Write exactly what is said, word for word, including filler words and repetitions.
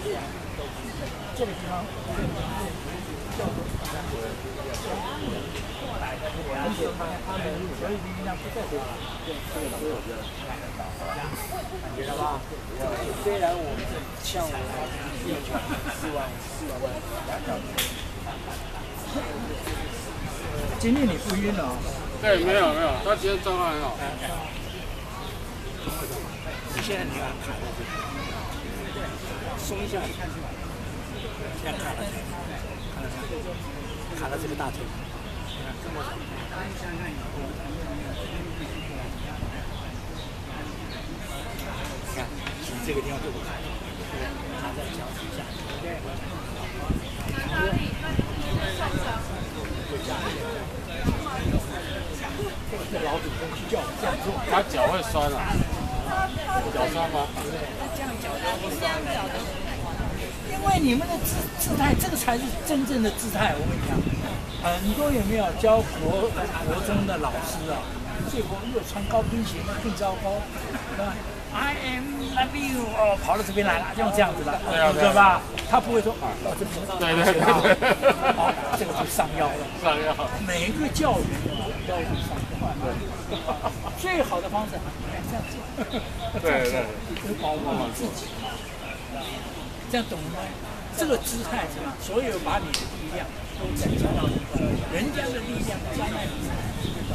这个地方，而且他他们所有的力量不在这里，对，这个都有这样，感觉到吧？虽然我们像我们一场四万四万万，今天你不晕了啊？ 对，没有没有，他今天状况很好。 你现在你看卡在这里，松一下，你看这个，现在卡了，卡了，卡了这个大腿，这么长。你看，从这个地方就不卡，卡在脚底下。这老祖宗叫我这样做， 他脚会酸啊，脚酸吗？ 因为你们的姿姿态，这个才是真正的姿态。我跟你讲，很多有没有教国国中的老师啊，最后又穿高跟鞋，那更糟糕，对吧 ？I am love you， 哦，跑到这边来了，用这样子的，对吧？他不会说啊，到这边， 对对对对， 好，这个就上腰了。 上腰。 每一个教员都要上腰。最好的方式，这样做， 对对， 是保护你自己。这样懂吗？这个姿态是吧？所有把你的力量都展现到人家的力量加在你身上。